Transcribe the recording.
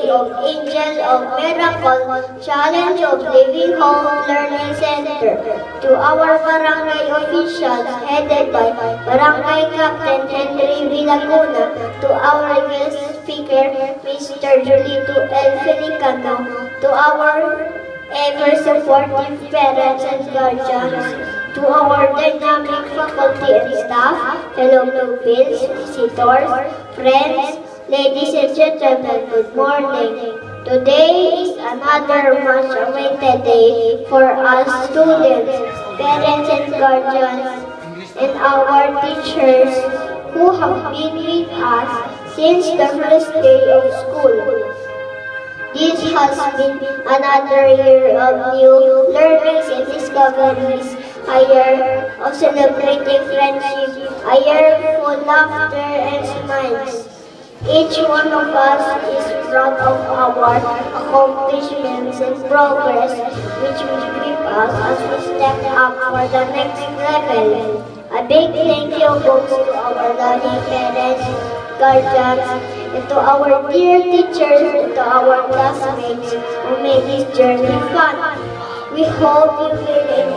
of Angel of Miracle Challenge of Living Hope Learning Center, to our barangay officials headed by Barangay Captain Henry Villaguna, to our guest speaker, Mr. Julito L. Felicano, to our ever-supportive parents and guardians, to our dynamic faculty and staff, fellow pupils, visitors, friends, ladies and gentlemen, good morning. Today is another much-awaited day for us students, parents and guardians, and our teachers who have been with us since the first day of school. This has been another year of new learnings and discoveries, a year of celebrating friendship, a year full of laughter and smiles. Each one of us is proud of our accomplishments and progress, which will equip us as we step up for the next level. A big thank you goes to our loving parents, guardians, and to our dear teachers and to our classmates who made this journey fun. We hope you will